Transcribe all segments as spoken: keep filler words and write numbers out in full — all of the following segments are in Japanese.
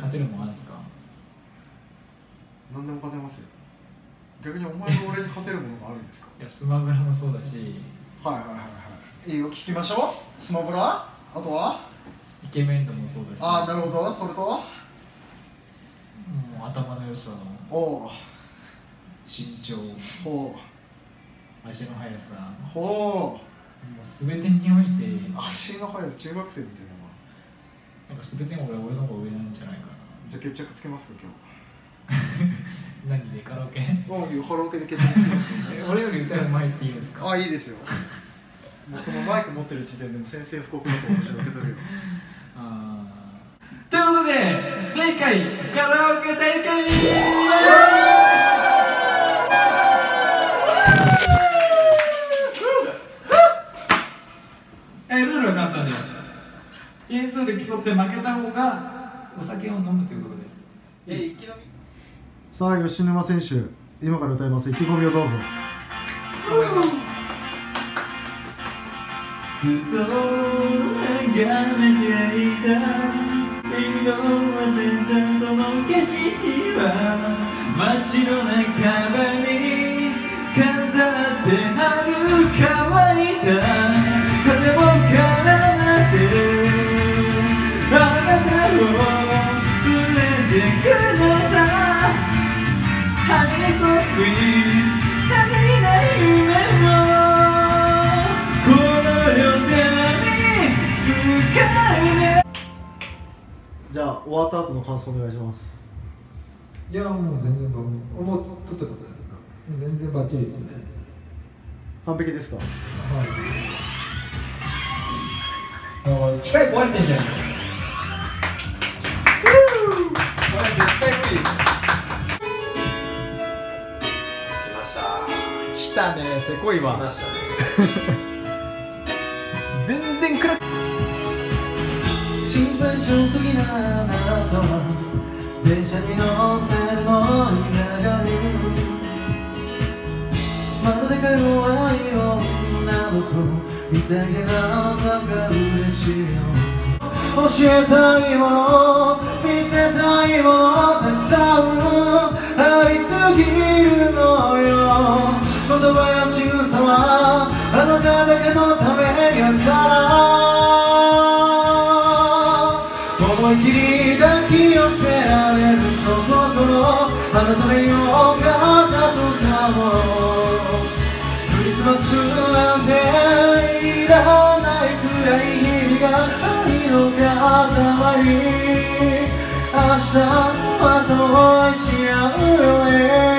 勝てるもんあるんですか？ 何でも勝てますよ。逆にお前が俺に勝てるものがあるんですか？ いや、スマブラもそうだし、 はいはいはいはい。いいよ、聞きましょう。スマブラ、あとはイケメン度もそうだし、 ああ、なるほど。それともう頭の良さ、 おお、 身長、 ほ足の速さ、 うほもう全てにおいて、 う、足の速さ中学生みたいな。 なんか全ての俺は俺の方が上なんじゃないかな。 じゃあ決着つけますか今何でカラオケ？ 日。もうカラオケで決着つけますか？ 俺より歌うまいって言うんですか？ ああ、いいですよ。もうそのマイク持ってる時点でも先制不告だと私は受け取るよ。 あーということで、だいいっかいカラオケ大会えー、ルールは簡単です。点数で競って負けた方がお酒を飲むということで。 え、いきなり。さあ、吉沼選手、今から歌います。意気込みをどうぞ。 ふと眺めていた色あせたその景色は真っ白なカバンに飾ってある乾いた風を絡ませあなたを連れてくのさ Honey so sweet 限りない夢をこの両手に使うね。 じゃあ、終わった後の感想お願いします。 いやもう全然僕ももう撮ってます。全然バッチリですね。 完璧ですか？ はい。機械壊れてんじゃん。これ絶対無理ですよ。 来ました。 来たね、せこいわ。 来ましたね。 全然暗く。 心配性すぎなあなたは電車に乗せるの嫌がるまるでか弱い女の子見てあげなんだか嬉しいよ教えたいもの見せたいものたくさんありすぎるのよ言葉や仕草はあなただけのためやから思い切り抱き寄せられると心あなたでよかったとかもクリスマスなんていらないくらい日々が愛の塊明日の朝を愛し合うよね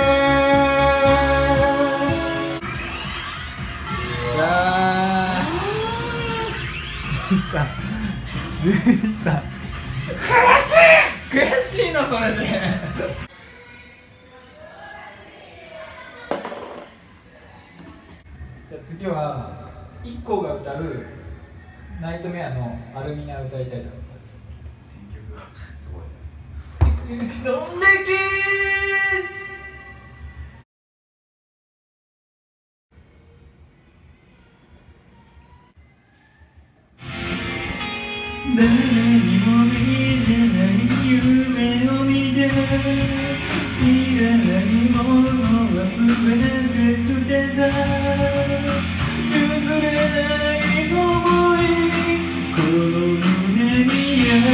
ささ悔しい悔しいのそれでじゃあ次は イッコー が歌うナイトメアのアルミナ歌いたいと思います選曲がすごいどんだけ誰にも見てない夢を見ていらないものは全て捨てた譲れない想いこの胸にあ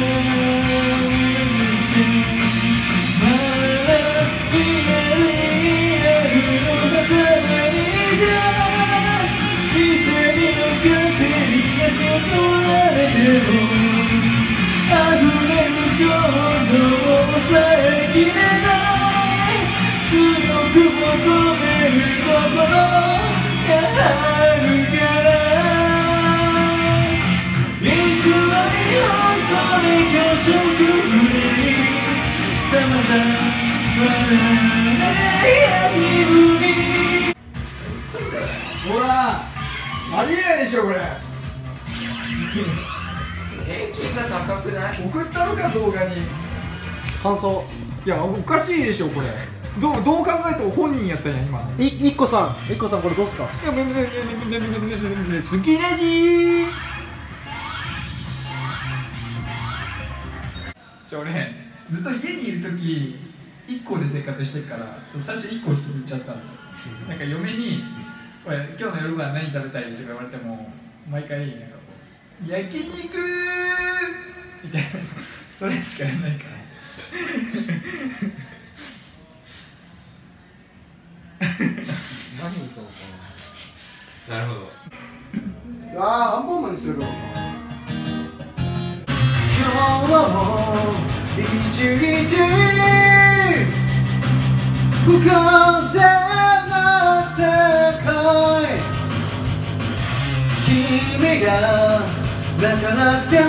ってまだ見えるの働いた店に向かって逃がし取られても溢れる衝動を抑えきれない強く求める心があるから偽りをそれ拒食にたまたま笑わない闇にほらありえないでしょこれ平均が高くない？ 送ったのか動画に感想いやおかしいでしょこれどうどう考えても本人やったんや今いいっこさんいっこさんこれどうっすかいやめめめめめめめめめめ好きラジーじゃあ俺ずっと家にいる時いっこで生活してるから最初いっこ引きずっちゃったんですよ。なんか嫁に「これ今日の夜ご飯何食べたい?」とか言われても毎回なんかこう「焼肉!」みたいなそれしかやらないから何歌おうかな。なるほど。 ああ、アンパンマンにするか。今日も一日不完全な世界、君が泣かなくても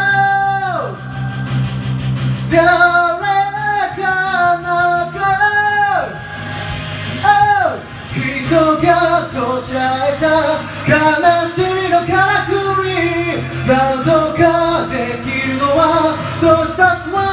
誰かの声、人がこしらえた悲しみのからくり、なんとかできるのはどうしたつもり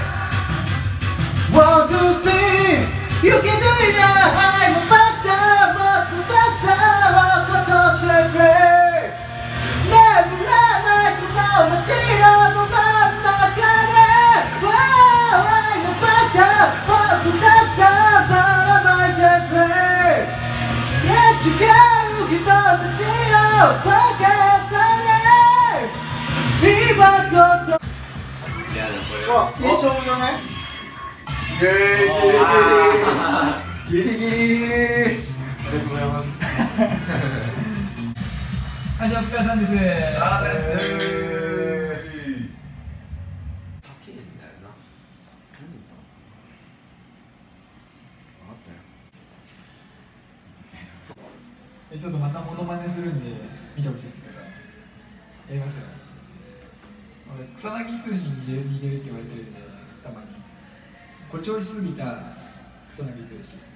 One, two, three You can do it now I'm a factor But that's how I'm going to play Never let me go now 街のど真ん中で Wow I'm a factor But that's how I'm going to play 違う人たちのバカだね今こそいやでもこれあ、いい勝負だねイエーイギリギリギリギリありがとうございますはい、じゃあお疲れさんです。 あーです高いんだよな。何だ分かったよ。 えちょっとまたモノマネするんで見てほしいんですけど、やりますよ。俺草薙通信に似てる似てるって言われてるんで、たまに誇張しすぎた草薙通信。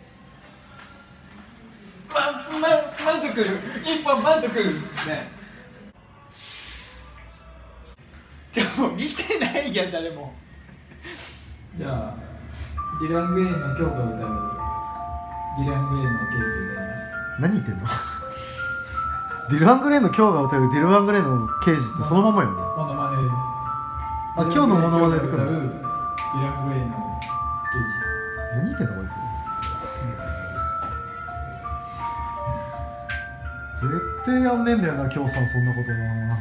ま、ま、満足一本満足ね。でも見てないやん誰も。じゃあディラン・グレイの今日が歌うディラン・グレイの刑事歌います。 何言ってんのディル・アングレイの今日が歌うディル・アングレイの刑事ってそのままよね。 モノマネです。 あ、今日のモノマネで来るの。 ディラン・グレイの刑何言ってんのこいつ。絶対やんねえんだよな、今日さんそんなことな。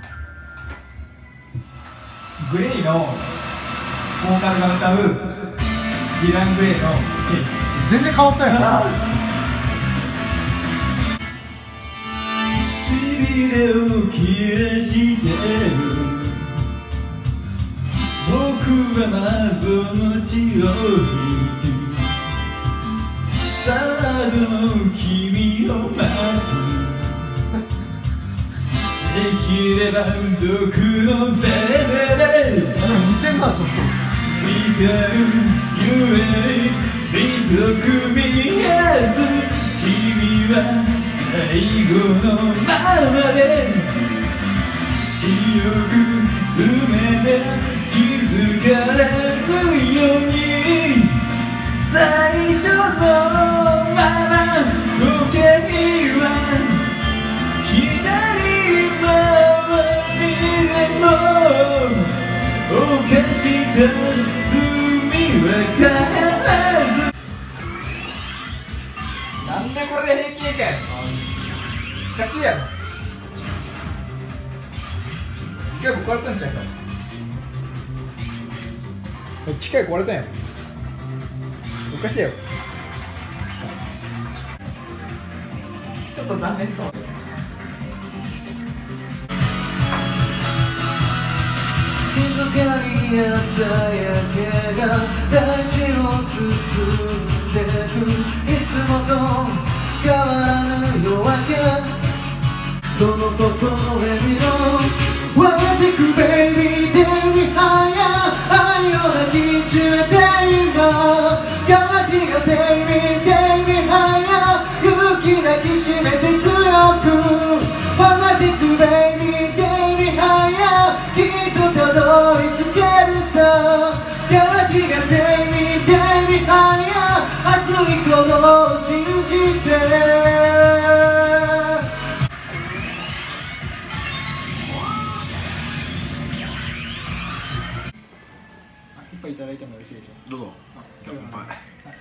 事。グレイのボーカルが歌うディラン・グレイの刑事。 全然変わったよな。 しびれを切らしてる僕は謎の血を引くサラダの君を待つできれば毒のベベで似てんな、ちょっと。 見てるゆえ見とく見えず君は最後のままで記憶埋めて気づかれるように最初のまま時計は左回りでも犯した罪は変えずなんでこれで平気かよ。おかしいやろ。機械も壊れたんちゃうか。機械壊れたんやん。おかしいやろ。ちょっと残念そう。 静かに朝焼けが大地を包んでくいつもと変わらぬ夜明けその微笑みの Wanna take you baby take me higher 愛を抱きしめて今乾きが take me take me higher 勇気抱きしめて強く Wanna take you baby take me higher きっとたどり着けるさ乾きが take me take me higher 熱い鼓動を信じていただいてもよろしいでしょうか。 どうぞ。 あ乾杯。 はい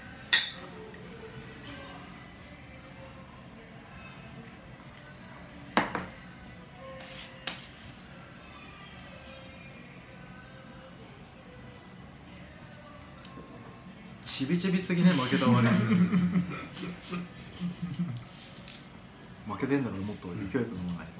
ちびちびすぎね、負けた終わり負けてんだからもっと勢いよく飲まない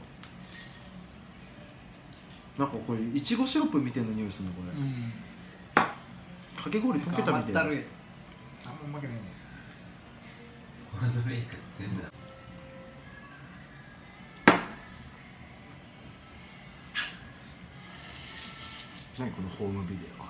と。なんかこれいちごシロップみたいな匂いするのこれ、 うん。 かき氷溶けたみたいな。 甘ったるい。あんま負けないね。 ワードメイク全部だ。 何このホームビデオ。